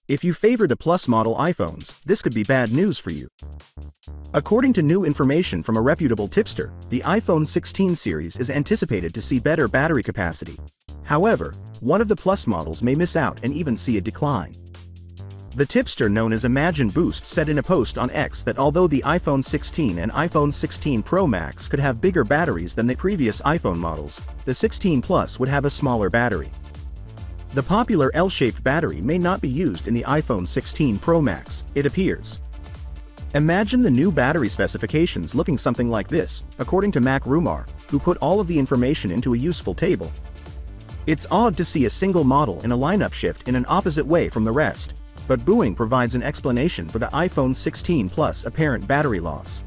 If you favor the Plus model iPhones, this could be bad news for you. According to new information from a reputable tipster, the iPhone 16 series is anticipated to see better battery capacity. However, one of the Plus models may miss out and even see a decline. The tipster known as Imagine Boost said in a post on X that although the iPhone 16 and iPhone 16 Pro Max could have bigger batteries than the previous iPhone models, the 16 Plus would have a smaller battery. The popular L-shaped battery may not be used in the iPhone 16 Pro Max, it appears. Imagine the new battery specifications looking something like this, according to MacRumor, who put all of the information into a useful table. It's odd to see a single model in a lineup shift in an opposite way from the rest, but Boeing provides an explanation for the iPhone 16 Plus apparent battery loss.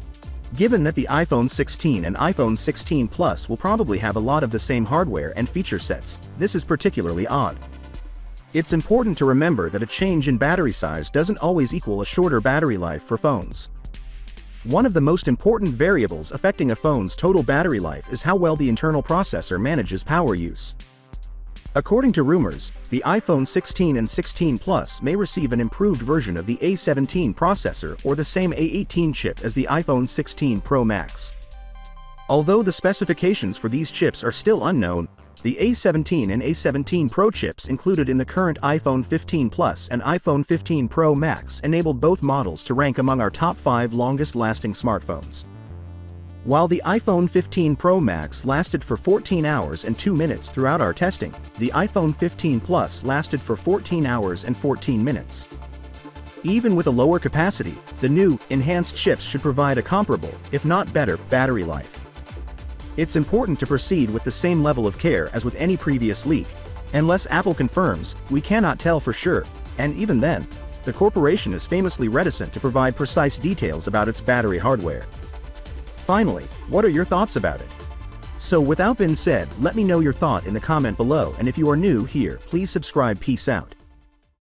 Given that the iPhone 16 and iPhone 16 Plus will probably have a lot of the same hardware and feature sets, this is particularly odd. It's important to remember that a change in battery size doesn't always equal a shorter battery life for phones. One of the most important variables affecting a phone's total battery life is how well the internal processor manages power use. According to rumors, the iPhone 16 and 16 Plus may receive an improved version of the A17 processor or the same A18 chip as the iPhone 16 Pro Max. Although the specifications for these chips are still unknown, the A17 and A17 Pro chips included in the current iPhone 15 Plus and iPhone 15 Pro Max enabled both models to rank among our top 5 longest-lasting smartphones. While the iPhone 15 Pro Max lasted for 14 hours and 2 minutes throughout our testing, the iPhone 15 Plus lasted for 14 hours and 14 minutes. Even with a lower capacity, the new, enhanced chips should provide a comparable, if not better, battery life. It's important to proceed with the same level of care as with any previous leak. Unless Apple confirms, we cannot tell for sure, and even then, the corporation is famously reticent to provide precise details about its battery hardware. Finally, what are your thoughts about it? So without being said, let me know your thought in the comment below, and if you are new here, please subscribe. Peace out.